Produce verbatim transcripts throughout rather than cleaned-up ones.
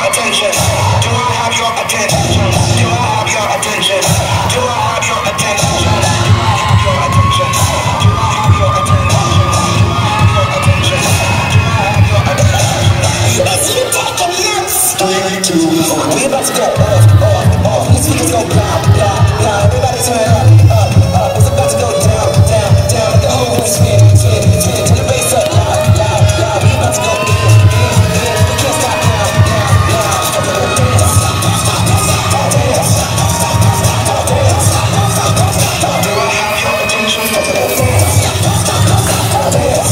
attention? Do I have your attention? Do I have your attention? Do I have your attention? Do I have your attention? Do I have your attention? Do I have your attention? Do I have your attention? Is you taking notes? Three, two, one. We about to go off, off, off. These speakers go blah, blah, blah. Everybody turn up, up, up. It's about to go down, down, down. Let the whole room spin, spin, spin. Turn the bass up, loud, loud, loud. We about to go in, in, in. We can't stop now, now, now. Dance, dance, dance, dance. Do I have your attention? Dance, dance, dance.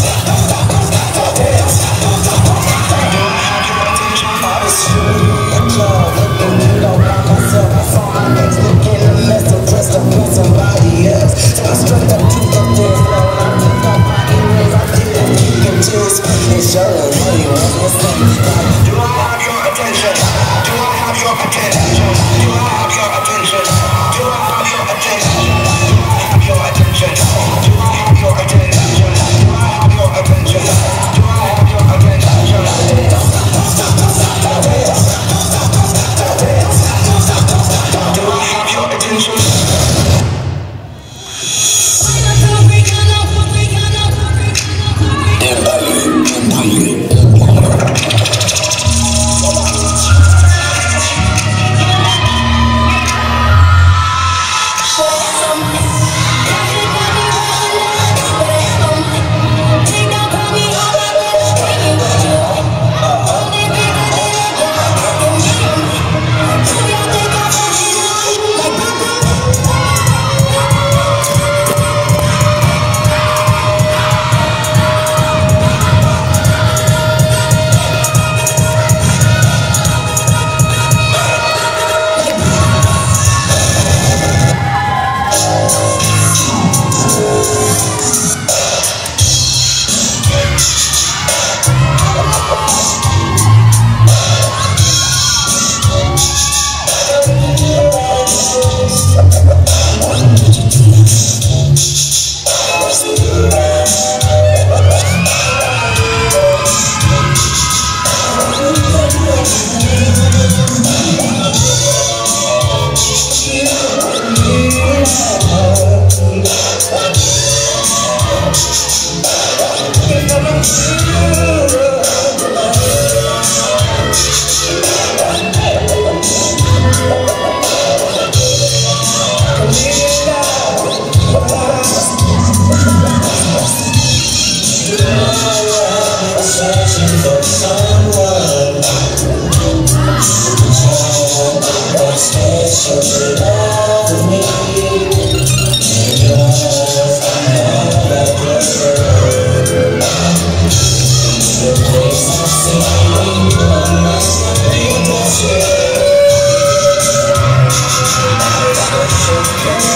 Do I have your attention? I was shooting a club, looking window by myself. I saw my ex looking a mess, impressed upon somebody else. So I struck up to the dance floor. I took off my earrings, I didn't kick and just and show them what you want to say. Do I have your attention? Do I have your attention? Do I have your attention? Do I have your attention? Do I have your attention? Do I have your attention? Do I have your attention? Do I have your attention? Do I have your attention? Yeah.